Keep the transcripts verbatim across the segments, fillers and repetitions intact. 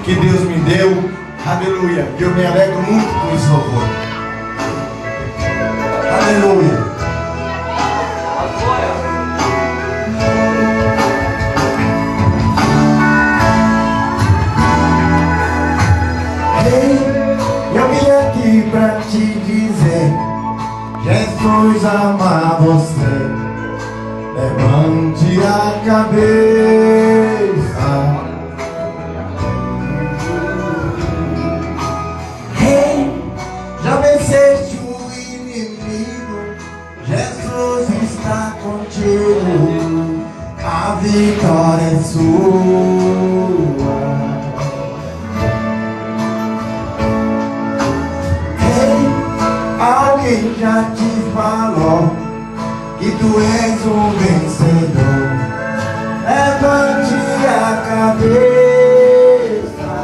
que Deus me deu. Aleluia. E eu me alegro muito com esse louvor. Aleluia. Eu vim aqui pra te dizer, Jesus ama você. Levante a cabeça. Hey, já venceste o inimigo, Jesus está contigo. A vitória é sua. Alguém já te falou que tu és um vencedor. Levante a cabeça.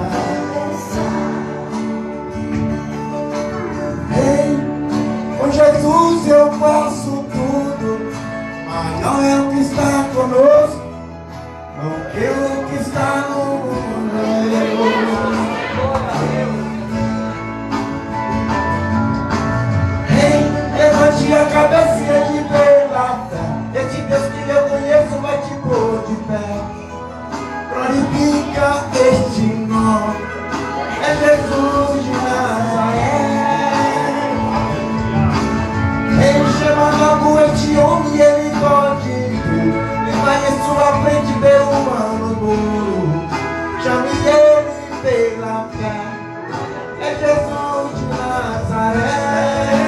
Ei, com Jesus eu posso tudo. Maior é o que está conosco do que o que está no mundo. Levante a cabecinha de pela fé. Este Deus que eu conheço vai te pôr de pé. Glorifica este nome, é Jesus de Nazaré. Ele chama logo este homem e ele pode tudo. E vai em sua frente ver o humano duro. Chame ele pela fé, é Jesus de Nazaré.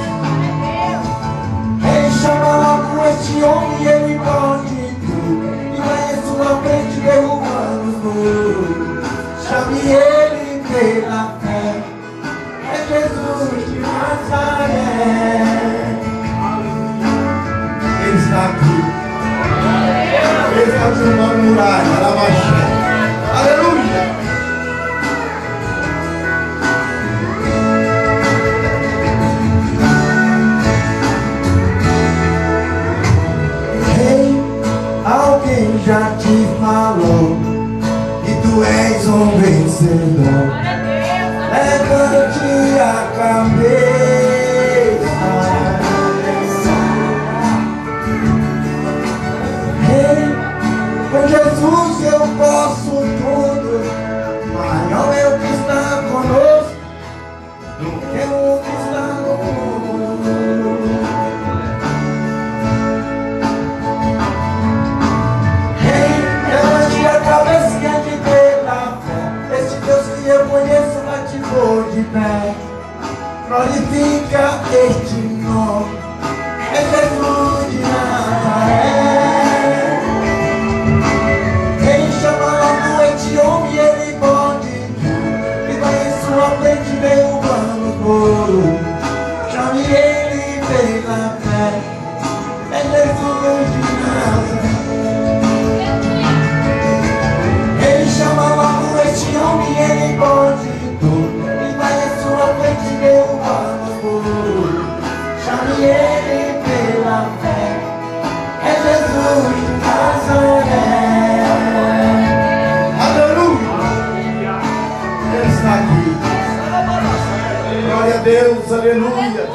Chama logo este homem e ele pode tudo. E vai em sua frente derrubando os muros. Chame ele pela fé, é Jesus de Nazaré. Ele está aqui. Ele está transformando muralha. Aleluia. Alguém já te falou que tu és um vencedor. Levante a cabeça. Ei, com Jesus eu posso tudo. Maior é o que está conosco do que o que está no mundo. Cabecinha de pela fé, este Deus que eu conheço vai te pôr de pé. Glorifica este nome, é Jesus de Nazaré. Ele chama logo este homem e ele pode tudo. E vai em sua frente derrubando o couro. Chame ele pela fé, é Jesus de Nazaré. Chama logo este homem, ele pode tudo. E vai em sua frente derrubando o muro. Chame ele pela fé, é Jesus de Nazaré. Aleluia. Ele está aqui. Glória a Deus, aleluia.